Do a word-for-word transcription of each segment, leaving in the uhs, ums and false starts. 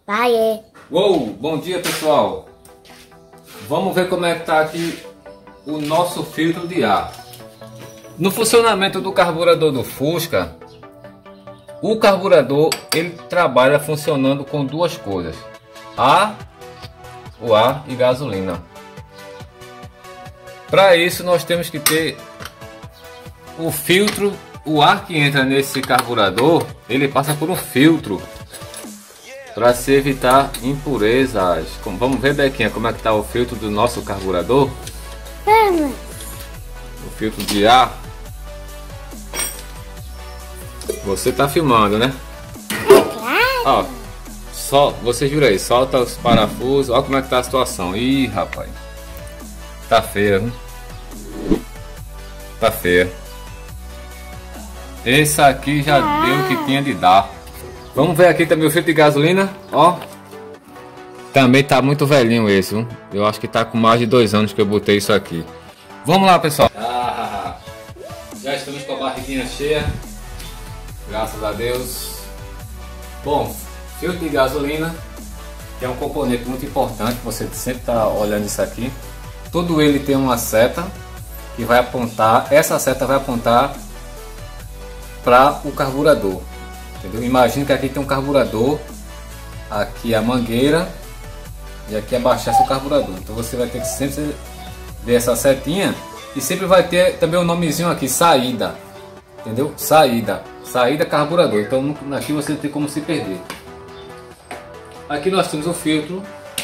Vai, é. Uou, bom dia pessoal. Vamos ver como é que tá aqui o nosso filtro de ar. No funcionamento do carburador do Fusca, o carburador ele trabalha funcionando com duas coisas: ar, o ar e gasolina. Para isso nós temos que ter o filtro. O ar que entra nesse carburador, ele passa por um filtro para se evitar impurezas. Vamos ver, Bequinha, como é que tá o filtro do nosso carburador? Vamos. O filtro de ar. Você tá filmando, né? Claro. Ó, só, vocês viram aí, solta os parafusos. Olha como é que tá a situação. Ih, rapaz, tá feia, viu? Tá feia. Esse aqui já ah. deu o que tinha de dar. Vamos ver aqui também o filtro de gasolina. Ó, também tá muito velhinho esse, viu? Eu acho que tá com mais de dois anos que eu botei isso aqui. Vamos lá, pessoal. Ah, já estamos com a barriguinha cheia, graças a Deus. Bom, filtro de gasolina, que é um componente muito importante. Você sempre tá olhando isso aqui. Todo ele tem uma seta que vai apontar. Essa seta vai apontar para o carburador, entendeu? Imagina que aqui tem um carburador, aqui a mangueira e aqui abaixar o carburador. Então você vai ter que sempre ver essa setinha e sempre vai ter também o um nomezinho aqui, saída, entendeu? Saída, saída carburador. Então aqui você não tem como se perder. Aqui nós temos o filtro,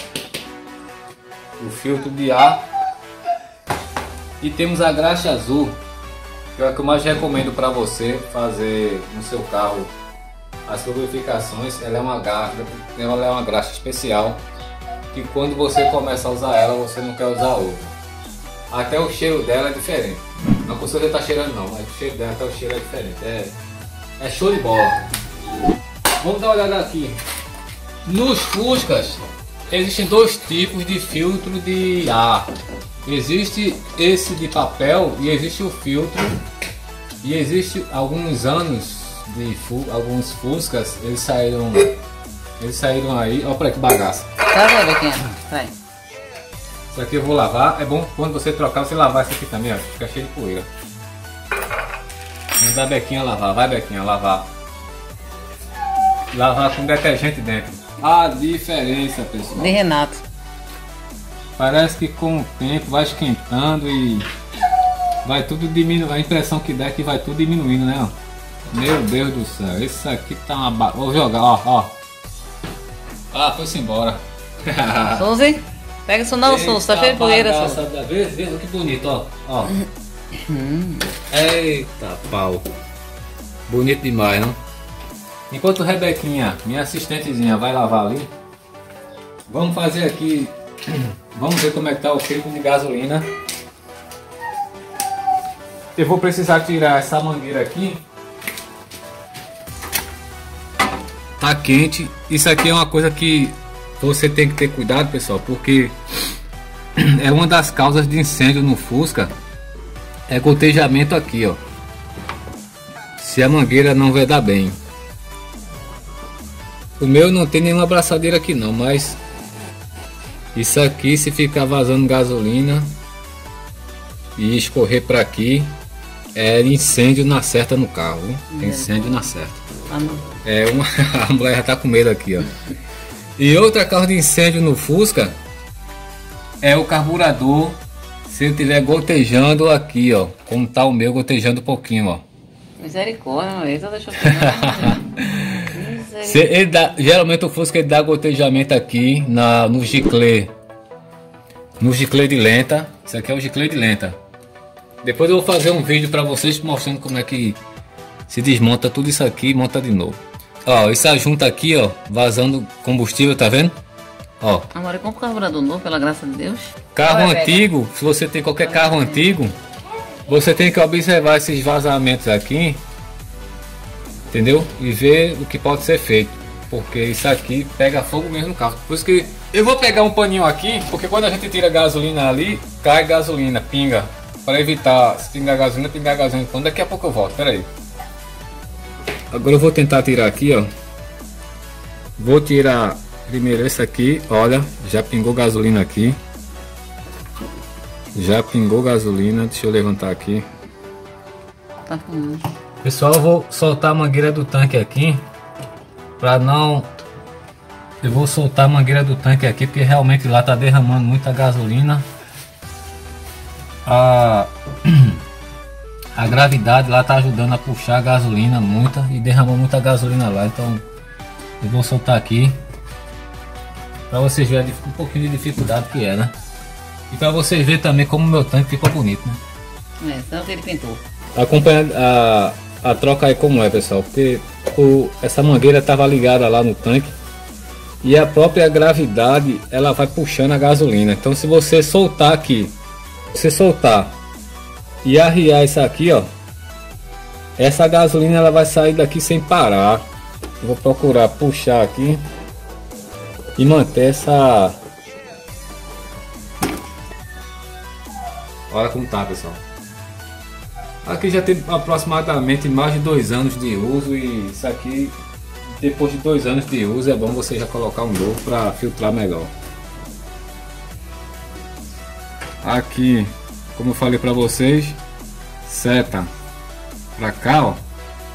o filtro de ar e temos a graxa azul, que é o que eu mais recomendo para você fazer no seu carro as lubrificações. Ela é uma graxa, ela é uma graxa especial que quando você começa a usar ela, você não quer usar outra. Até o cheiro dela é diferente. Não que você está cheirando não, mas o cheiro dela, até o cheiro é diferente. É, é show de bola. Vamos dar uma olhada aqui. Nos Fuscas existem dois tipos de filtro de ar. Existe esse de papel e existe o filtro, e existe alguns anos de fu alguns Fuscas, eles saíram eles saíram aí. Olha para que bagaça. Tá vendo aqui? Vai. Isso aqui eu vou lavar. É bom quando você trocar, você lavar isso aqui também, ó, fica cheio de poeira. Vamos dar a Bequinha lavar, vai Bequinha lavar. Lavar com detergente dentro. A diferença, pessoal. De Renato. Parece que com o tempo vai esquentando e vai tudo diminuindo. A impressão que dá é que vai tudo diminuindo, né? Meu Deus do céu, esse aqui tá uma ba... Vou jogar, ó, ó. Ah, foi-se embora. Suzy, pega isso não, Suzy, tá cheio de poeira, Suzy. Vê, vê que bonito, ó. ó. Eita pau. Bonito demais, não? Enquanto Rebequinha, minha assistentezinha, vai lavar ali, vamos fazer aqui. Vamos ver como é que tá o filtro de gasolina. Eu vou precisar tirar essa mangueira aqui. Tá quente. Isso aqui é uma coisa que você tem que ter cuidado, pessoal, porque é uma das causas de incêndio no Fusca. É gotejamento aqui, ó. Se a mangueira não vai dar bem. O meu não tem nenhuma abraçadeira aqui não, mas isso aqui, se ficar vazando gasolina e escorrer para aqui, é incêndio na certa no carro, viu? Incêndio na certa. Ah, não. É uma a mulher já tá com medo aqui, ó. E outra causa de incêndio no Fusca é o carburador. Se ele tiver gotejando aqui, ó, como tá o meu gotejando um pouquinho, ó. Misericórdia, isso deixa eu ver. Se ele dá, geralmente o Fusca ele dá gotejamento aqui na, no giclê. No giclê de lenta. Isso aqui é o giclê de lenta. Depois eu vou fazer um vídeo para vocês mostrando como é que se desmonta tudo isso aqui e monta de novo. Ó, essa junta aqui, ó, vazando combustível, tá vendo? Ó. Agora compra um carburador novo, pela graça de Deus. Carro antigo, se você tem qualquer carro antigo, você tem que observar esses vazamentos aqui. Entendeu? E ver o que pode ser feito, porque isso aqui pega fogo mesmo no carro. Por isso que eu vou pegar um paninho aqui, porque quando a gente tira gasolina ali, cai gasolina, pinga. Para evitar se pingar gasolina, pingar gasolina. Então daqui a pouco eu volto, pera aí. Agora eu vou tentar tirar aqui, ó. Vou tirar Primeiro esse aqui, olha, já pingou gasolina aqui. Já pingou gasolina, deixa eu levantar aqui. Tá fumando. Pessoal, eu vou soltar a mangueira do tanque aqui. Pra não... Eu vou soltar a mangueira do tanque aqui, porque realmente lá tá derramando muita gasolina. A... A gravidade lá tá ajudando a puxar a gasolina muita e derramou muita gasolina lá, então eu vou soltar aqui para vocês verem um pouquinho de dificuldade que é, né? E para vocês verem também como o meu tanque ficou bonito, né? É, tanto ele pintou. Acompanha a, a troca aí como é, pessoal, porque o, essa mangueira estava ligada lá no tanque e a própria gravidade ela vai puxando a gasolina. Então se você soltar aqui, você soltar e arriar isso aqui, ó, essa gasolina ela vai sair daqui sem parar. Eu vou procurar puxar aqui e manter essa... Olha como tá, pessoal. Aqui já tem aproximadamente mais de dois anos de uso e isso aqui, depois de dois anos de uso, é bom você já colocar um novo para filtrar melhor. Aqui, como eu falei para vocês, seta para cá, ó.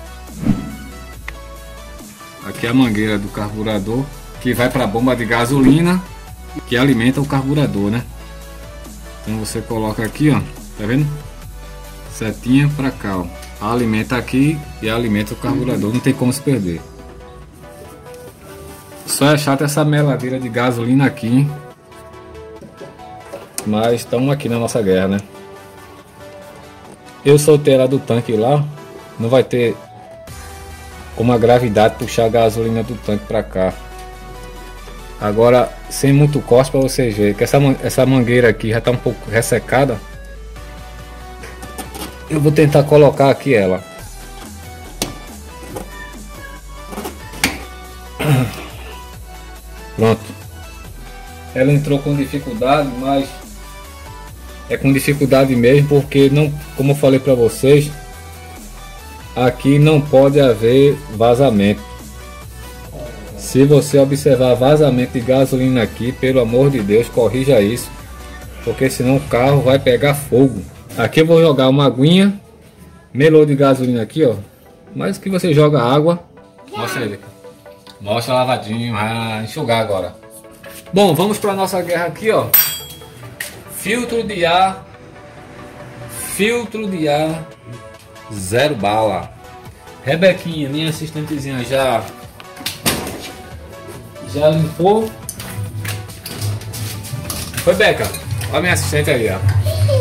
Aqui é a mangueira do carburador que vai para a bomba de gasolina que alimenta o carburador, né? Então você coloca aqui, ó, tá vendo? Setinha para cá, ó. Alimenta aqui e alimenta o carburador, não tem como se perder. Só é chato essa meladeira de gasolina aqui. Mas estamos aqui na nossa guerra, né? Eu soltei ela do tanque lá. Não vai ter como a gravidade puxar a gasolina do tanque para cá. Agora, sem muito corte para vocês verem que essa, essa mangueira aqui já está um pouco ressecada. Eu vou tentar colocar aqui ela. Pronto. Ela entrou com dificuldade, mas é com dificuldade mesmo, porque não, como eu falei para vocês, aqui não pode haver vazamento. Se você observar vazamento de gasolina aqui, pelo amor de Deus, corrija isso, porque senão o carro vai pegar fogo. Aqui eu vou jogar uma aguinha, melô de gasolina aqui, ó. Mas que você joga água, mostra ele. Mostra lavadinho, vai enxugar agora. Bom, vamos para nossa guerra aqui, ó. Filtro de ar, filtro de ar, zero bala. Rebequinha, minha assistentezinha, já já limpou. Foi, Beca, olha a minha assistente aí, ó.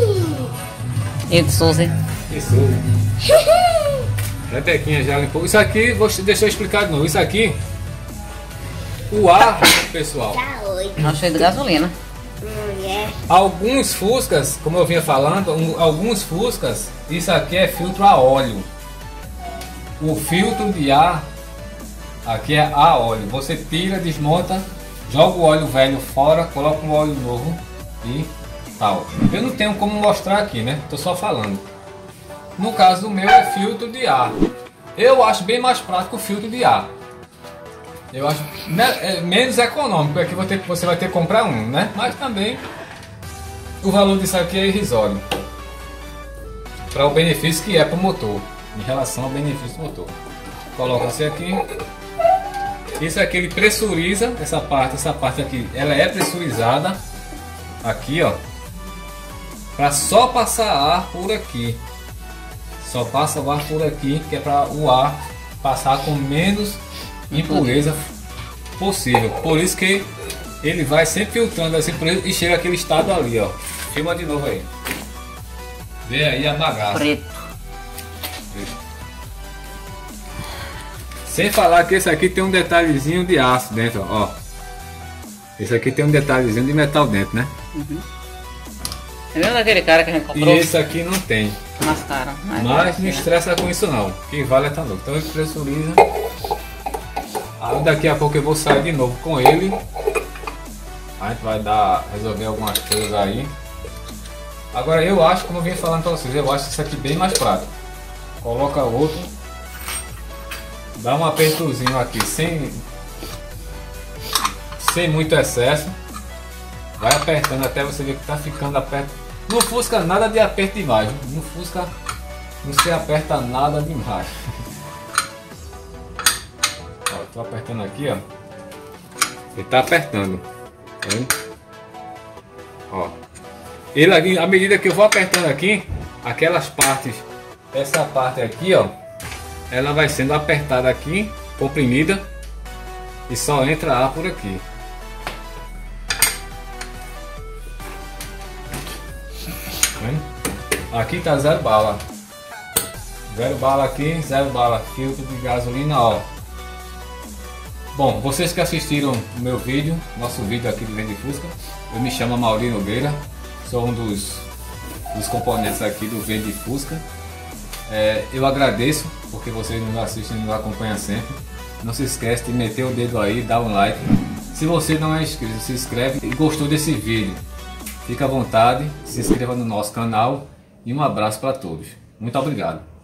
E de Souza. Isso. Rebequinha já limpou. Isso aqui, vou, deixa eu explicar de novo. Isso aqui, o ar, pessoal. Tá cheio de gasolina. Alguns Fuscas, como eu vinha falando, um, alguns Fuscas, isso aqui é filtro a óleo. O filtro de ar aqui é a óleo. Você tira, desmonta, joga o óleo velho fora, coloca um óleo novo e tal. Eu não tenho como mostrar aqui, né? Tô só falando. No caso do meu é filtro de ar. Eu acho bem mais prático o filtro de ar. Eu acho é menos econômico, é que você vai ter que comprar um, né? Mas também o valor disso aqui é irrisório para o benefício que é para o motor, em relação ao benefício do motor. Coloca-se aqui. Isso aqui ele pressuriza essa parte, essa parte aqui, ela é pressurizada aqui, ó, para só passar ar por aqui. Só passa o ar por aqui, que é para o ar passar com menos impureza possível. Por isso que ele vai sempre filtrando essa impureza e chega aquele estado ali, ó. Filma de novo aí. Vê aí a bagaça. Preto. Sem falar que esse aqui tem um detalhezinho de aço dentro, ó. Esse aqui tem um detalhezinho de metal dentro, né? Uhum. É mesmo daquele cara que a gente comprou? E esse aqui não tem. Mais caro. Mas, mas não estressa com isso não. Que vale é tá novo. Então ele pressuriza. Aí daqui a pouco eu vou sair de novo com ele. A gente vai dar, resolver algumas coisas aí. Agora eu acho, como eu vinha falando para vocês, eu acho isso aqui bem mais prático. Coloca outro. Dá um apertozinho aqui sem, sem muito excesso. Vai apertando até você ver que tá ficando aperto. Não fusca nada de aperto demais. Não fusca, não se aperta nada demais. Ó, tô apertando aqui, ó. Ele tá apertando. Tá vendo? Ó. Ele aqui, à medida que eu vou apertando aqui, aquelas partes, essa parte aqui, ó, ela vai sendo apertada aqui, comprimida, e só entra ar por aqui. Tá vendo? Aqui tá zero bala. Zero bala aqui, zero bala. Filtro de gasolina, ó. Bom, vocês que assistiram o meu vídeo, nosso vídeo aqui do Vende Fusca, eu me chamo Mauri Nogueira, sou um dos, dos componentes aqui do Vende Fusca. É, eu agradeço porque vocês nos assistem e nos acompanham sempre. Não se esquece de meter o dedo aí, dar um like. Se você não é inscrito, se inscreve e gostou desse vídeo. Fique à vontade, se inscreva no nosso canal e um abraço para todos. Muito obrigado.